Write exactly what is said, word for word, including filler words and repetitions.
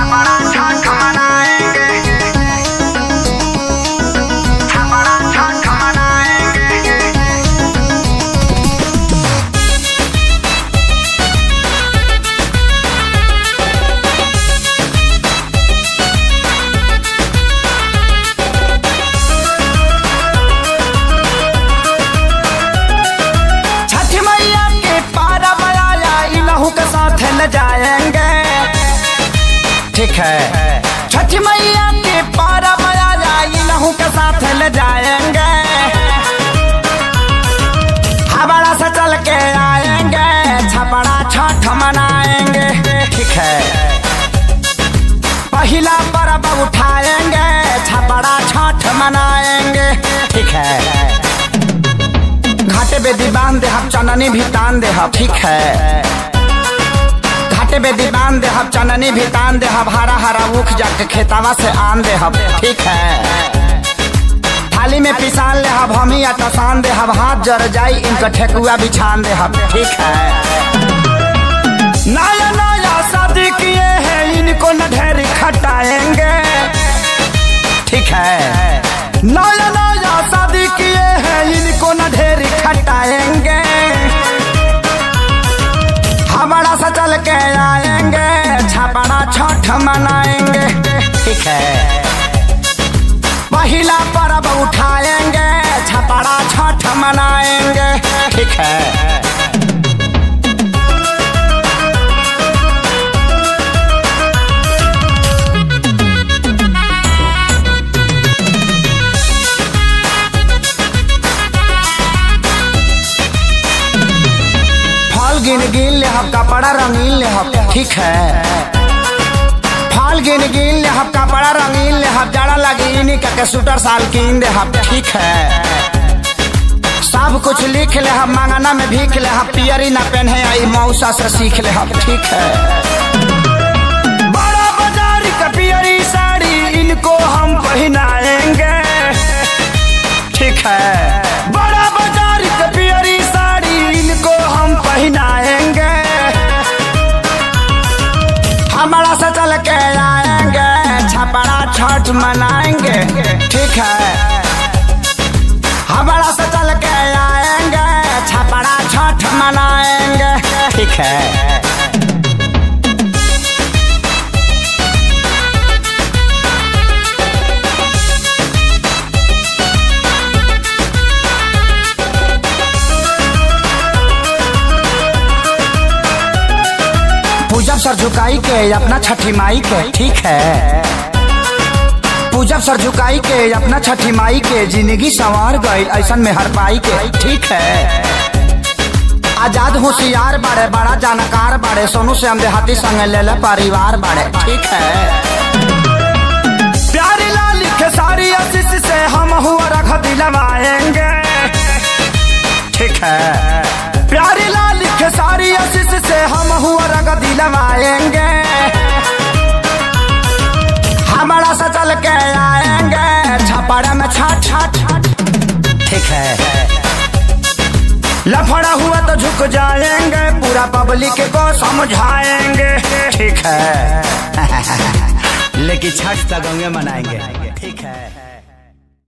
छपरा छठ मनाएंगे, छपरा छठ मनाएंगे। छठ मैया के पारा बनाया इलहू के साथ ले जाएंगे, ठीक है। छठ मैया के पारा बनाया इलहू के साथ ले जाएंगे, हवाड़ा से चल के आएंगे, छपरा छठ मनाएंगे, ठीक है। पहला पर्व उठाएंगे, छपरा छठ मनाएंगे, ठीक है। घाटे बेदी बांध दे हम चननी भी तान दे हम, ठीक है। घाटे बेदी बांध दे हम चननी भी तान दे हम, हरा हरा उख जाके खेतावा से आन दे हम, ठीक है। थाली में पिसान ले हम हम ही तसान दे हम, हाथ जर जाई इनका ठेकुआ बिछान दे हम, ठीक है। नया नया शादी किए हैं इनको न ढेरी खटाएंगे, ठीक है। नया नया शादी किए हैं इनको न ढेरी खटाएंगे, हमारा सा चल के आएंगे, छपरा छठ मनाएंगे, ठीक है। पहला पर्व उठाएंगे, छपरा छठ मनाएंगे, ठीक है। गिन गिन ले हम कपड़ा रंगीन ले हम, ठीक है। फाल गिन गिन ले हम कपड़ा रंगीन ले हम, जाड़ा लगी इन्हीं का सूटर साल कीन दे हम, ठीक है। सब कुछ लिख ले हम, मांगना में भीख ले हम, पियरी ना पहने आई मौसा से सीख ले हम, ठीक है। बड़ा बाजारी का पियरी साड़ी इनको हम पहनाएंगे, ठीक है। बड़ा बाजारी का पियरी साड़ी इनको हम पहनाएंगे, हमारा से चल के आएंगे, छपरा छठ मनाएंगे, ठीक है। हमारा से चल के आएंगे, छपरा छठ मनाएंगे, ठीक है। पूजब सर झुकाई के अपना छठी माई के, ठीक है। पूजब सर झुकाई के अपना छठी माई के, जिंदगी संवार गई ऐसन में हर पाई के, ठीक है। आजाद होशियार बाड़े, बड़ा जानकार बाड़े, सोनू से हम देहाती संग ले ले परिवार बाड़े, ठीक है। प्यारी लाल खेसारी आशीष से हम हुआ रख दिलवाएंगे, ठीक है। प्यारी लाल खेसारी आशीष से हम हुआ रग दिलवाएंगे, हमारा सा चल के आएंगे, छपरा में छठ छठ, ठीक है। लफड़ा हुआ तो झुक जाएंगे, पूरा पब्लिक को समझाएंगे, ठीक है। लेकिन छठ तक गंगे मनाएंगे, ठीक है।